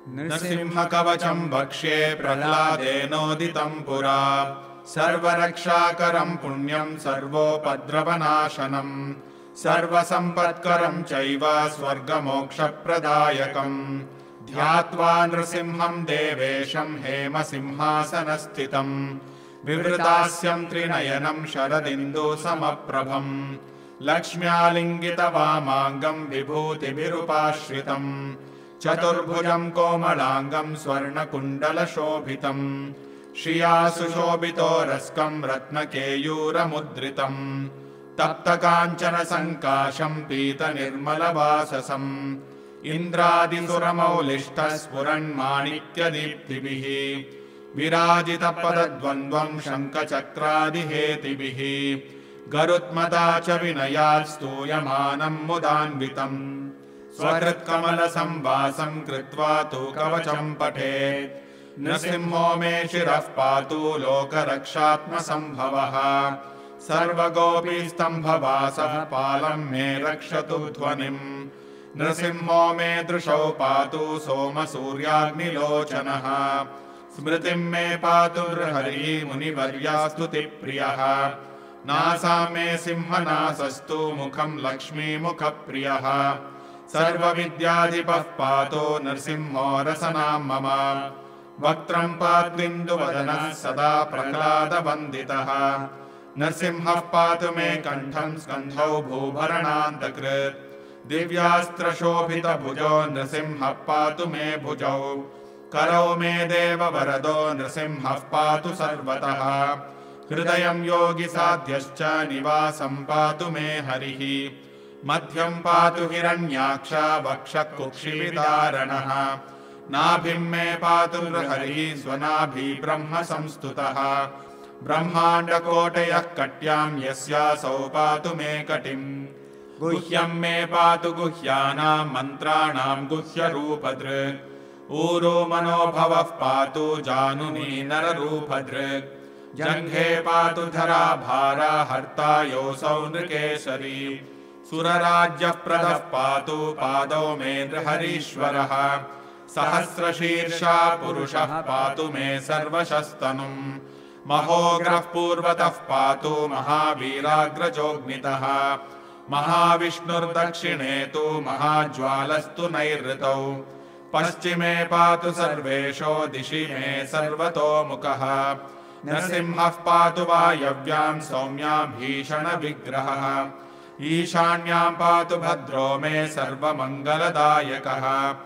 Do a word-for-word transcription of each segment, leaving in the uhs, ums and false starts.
नृसिंहकवचं वक्ष्ये प्रह्लादेनोदितं पुरा सर्वरक्षाकरं पुण्यं सर्वोपद्रवनाशनं सर्वसम्पत्करं चैव स्वर्गमोक्षप्रदायकं ध्यात्वा नृसिंहं देवेशं हेमसिंहासनस्थितं विवृतास्यं त्रिनयनं शरदिन्दुसमप्रभं लक्ष्म्यालिङ्गितवामाङ्गं विभूतिभिरुपाश्रितं चतुर्भुजं कोमलाङ्गं स्वर्णकुण्डलशोभितं श्रिया सुशोभितो रस्कं रत्नकेयूरमुद्रितं तप्तकाञ्चनसङ्काशं पीतनिर्मलवाससं इन्द्रादिसुरमौलिष्ठः स्फुरन्माणिक्यदीप्तिभिः विराजितपदद्वन्द्वं शङ्खचक्रादिहेतिभिः गरुत्मता च विनयात् स्तूयमानं मुदान्वितं स्वहृत्कमलसंवासं कृत्वा तु कवचं पठेत् नृसिंहो मे शिरः पातु लोकरक्षात्मसंभवः सर्वगोपीस्तम्भवासः पालं मे रक्षतु ध्वनिम् नृसिंहो मे दृशौ पातु सोमसूर्याग्निलोचनः स्मृतिं मे पातु हरिः मुनिवर्यास्तुतिप्रियः नासा मे सिंहनासस्तु मुखं लक्ष्मीमुखप्रियः सर्वविद्याधिपः पातु नृसिंहो रसनां मम वक्त्रं पात्विन्दुवदनः सदा प्रह्लादवन्दितः नृसिंहः पातु मे कण्ठं स्कन्धौ भूभरणान्तकृत् दिव्यास्त्रशोभितभुजो नृसिंहः पातु मे भुजौ करौ मे देववरदो नृसिंहः पातु सर्वतः हृदयं योगिसाध्यश्च निवासं पातु मे हरिः मध्यं पातु हिरण्याक्ष वक्षः कुक्षिविदारणः नाभिं मे पातु हरिः स्वनाभि ब्रह्म संस्तुतः ब्रह्माण्डकोटयः कट्यां यस्यासौ पातु मे कटिम् गुह्यं मे पातु गुह्यानां मन्त्राणां गुह्यरूपदृक् ऊरो मनोभवः पातु जानुनी नररूपदृक् जङ्घे पातु धराभारा हर्ता योऽसौ नृकेसरी सुरराज्यप्रदः पातु पादौ मे नृहरीश्वरः सहस्रशीर्षा पुरुषः पातु मे सर्वशस्तनुम् महोग्रः पूर्वतः पातु महावीराग्रजोऽग्नितः महाविष्णुर्दक्षिणे तु महाज्वालस्तु नैऋतौ पश्चिमे पातु सर्वेशो दिशि मे सर्वतोमुखः नृसिंहः पातु वायव्यां सौम्या भीषणविग्रहः ईशान्यां पातु भद्रो मे सर्वमङ्गलदायकः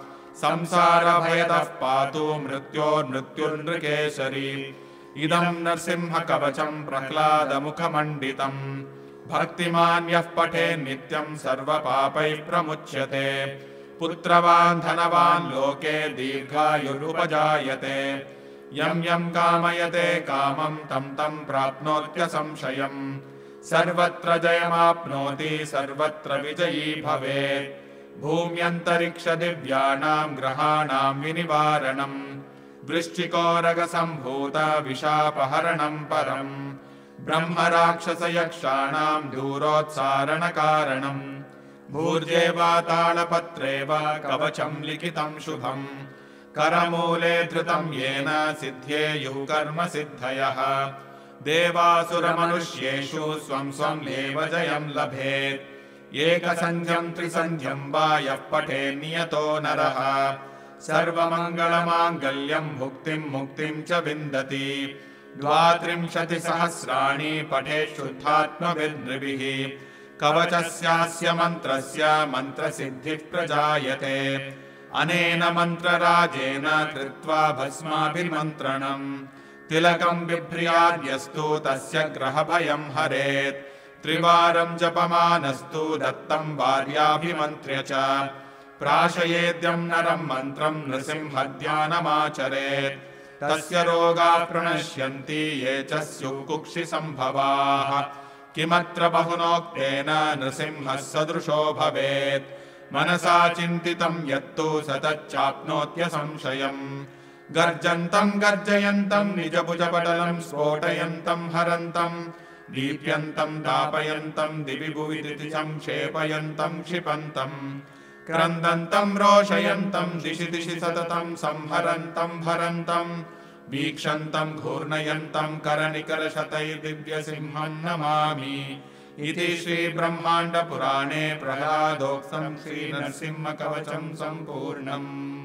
संसारभयतः पातु मृत्योर्मृत्युर्नृकेसरी इदं नृसिंहकवचं प्रह्लादमुखमण्डितम् भक्तिमान् यः पठेत् नित्यं सर्वपापैः प्रमुच्यते पुत्रवान् धनवान् लोके दीर्घायुरुपजायते यं यं कामयते कामं तं तं प्राप्नोत्यसंशयम् सर्वत्र जयमाप्नोति सर्वत्र विजयी भवेत् भूम्यन्तरिक्षदिव्यानां ग्रहाणां विनिवारणम् वृश्चिकोरगसम्भूत विशापहरणं परम् ब्रह्मराक्षसयक्षाणां दूरोत्सारणकारणम् भूर्जे वा तालपत्रे वा कवचं लिखितं शुभम् करमूले धृतं येन सिद्ध्येयुः कर्मसिद्धयः देवासुरमनुष्येषु स्वं स्वं एव जयं लभेत् एकसन्ध्यं त्रिसन्ध्यं वा यः पठेत् नियतो नरः सर्वमङ्गलमाङ्गल्यं मुक्तिं मुक्तिं च विन्दति द्वात्रिंशतिसहस्राणि पठेत् शुद्धात्मभिर्नृभिः कवचस्यास्य मन्त्रस्य मन्त्रसिद्धिः प्रजायते अनेन मन्त्रराजेन कृत्वा भस्माभिमन्त्रणम् तिलकं बिभ्र्याद्यस्तु तस्य ग्रहभयं हरेत् त्रिवारं जपमानस्तु दत्तं भार्याभिमन्त्र्य च प्राशयेद्यं नरं मन्त्रं नृसिंहध्यानमाचरेत् तस्य रोगाः प्रणश्यन्ति ये च स्युः कुक्षिसम्भवाः किमत्र बहुनोक्तेन नृसिंहः सदृशो भवेत् मनसा चिन्तितं यत्तु स तच्चाप्नोत्यसंशयम् गर्जन्तं गर्जयन्तं निजभुजपटलं स्फोटयन्तं हरन्तं दीप्यन्तं दापयन्तं दिवि भुवि दिशं क्षेपयन्तं क्षिपन्तं क्रन्दन्तम् रोषयन्तम् दिशि दिशि सततम् संहरन्तम् भरन्तम् वीक्षन्तम् घूर्णयन्तम् करनिकरशतैर्दिव्यसिंहम् नमामि इति श्रीब्रह्माण्डपुराणे प्रह्लादोक्तम् श्रीनरसिंहकवचम् सम्पूर्णम्।